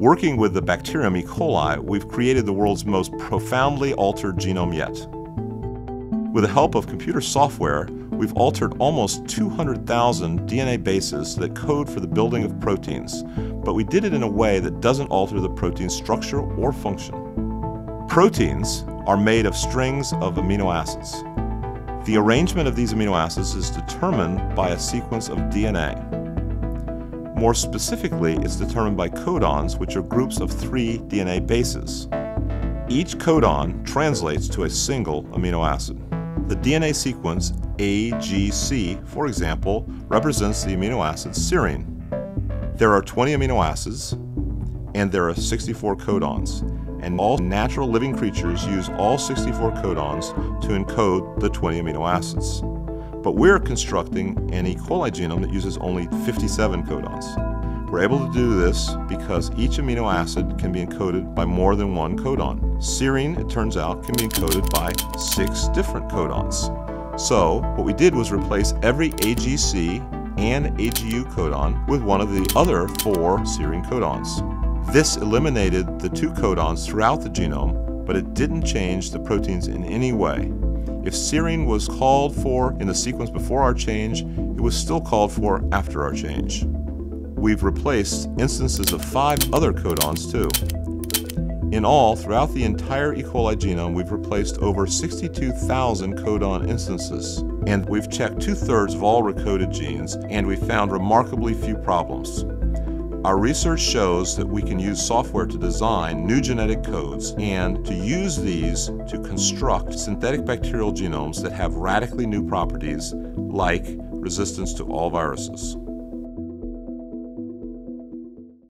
Working with the bacterium E. coli, we've created the world's most profoundly altered genome yet. With the help of computer software, we've altered almost 200,000 DNA bases that code for the building of proteins, but we did it in a way that doesn't alter the protein's structure or function. Proteins are made of strings of amino acids. The arrangement of these amino acids is determined by a sequence of DNA. More specifically, it's determined by codons, which are groups of 3 DNA bases. Each codon translates to a single amino acid. The DNA sequence AGC, for example, represents the amino acid serine. There are 20 amino acids, and there are 64 codons, and all natural living creatures use all 64 codons to encode the 20 amino acids. But we're constructing an E. coli genome that uses only 57 codons. We're able to do this because each amino acid can be encoded by more than one codon. Serine, it turns out, can be encoded by 6 different codons. So what we did was replace every AGC and AGU codon with one of the other 4 serine codons. This eliminated the 2 codons throughout the genome, but it didn't change the proteins in any way. If serine was called for in the sequence before our change, it was still called for after our change. We've replaced instances of 5 other codons too. In all, throughout the entire E. coli genome, we've replaced over 62,000 codon instances. And we've checked 2/3 of all recoded genes, and we found remarkably few problems. Our research shows that we can use software to design new genetic codes and to use these to construct synthetic bacterial genomes that have radically new properties like resistance to all viruses.